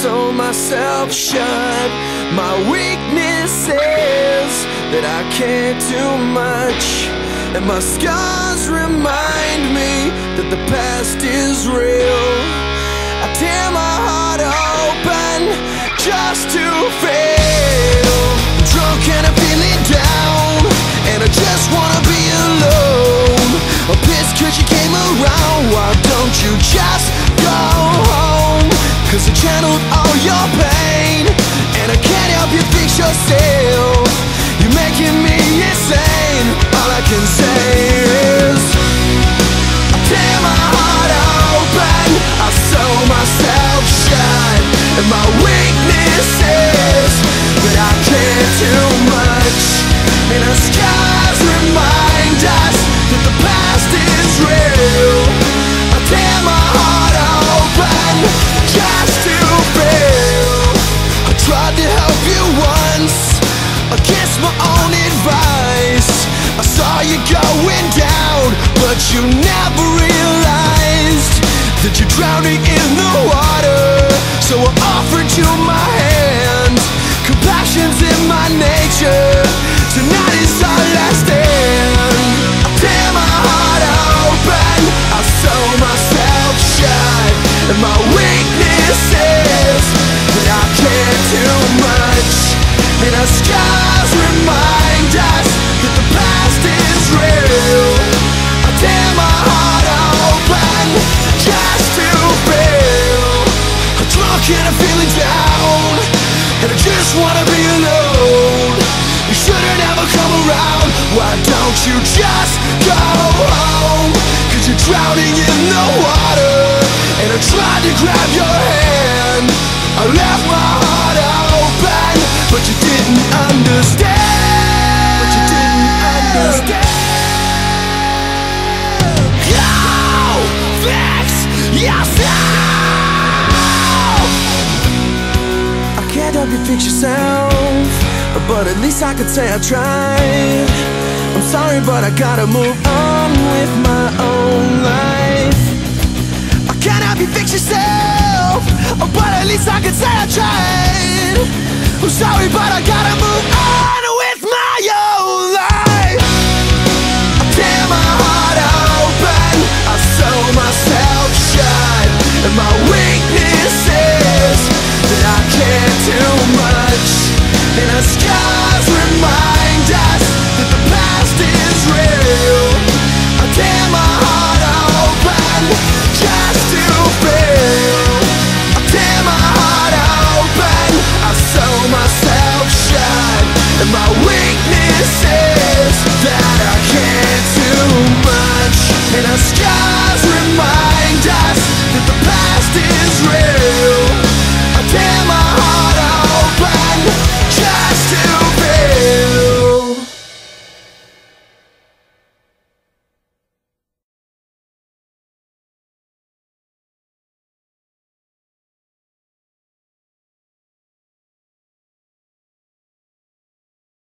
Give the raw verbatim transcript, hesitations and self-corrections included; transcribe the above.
sew myself shut. My weakness is that I can't do much, and my scars remind me that the past is real. I tear my heart open just to fail. I'm drunk and I'm feeling down, and I just wanna be alone. I'm pissed cause you came around. Why don't you just go home? Cause I channeled all your pain, and I can't help you fix yourself. You're making me insane. All I can say is I tear my heart open, I sew myself shut, and my weakness is that I can't do much, and the scars remind us that the past is real. I tear my heart open just to feel. I tried to help you once against my own advice. I saw you going down, but you never realized that you're drowning in the water. So I offered you my hand. Compassion's in my nature. Tonight is our last stand. I tear my heart open, I sew myself shut, and my weakness is that I can't do much, and our scars remind us that the past is real. I tear my heart open just to feel. I'm drunk and I'm feeling down, and I just wanna be alone. You shouldn't ever come around. Why don't you just go home? Cause you're drowning in the water, and I tried to grab your hand. I left my heart open, but you didn't understand. But you didn't understand. Go fix yourself. I can't help you fix yourself, but at least I could say I tried. I'm sorry, but I gotta move on with my own life. I can't help you fix yourself, but at least I could say I tried. I'm sorry, but I gotta move on with my own life. I tear my heart open, I sew myself shut, and my weakness is that I can't do much, and our scars remind us that the past is real. I tear my heart open just to feel. I tear my heart open, I sew myself shut, and my weakness is that I can't do much, and our scars remind us that the past is real.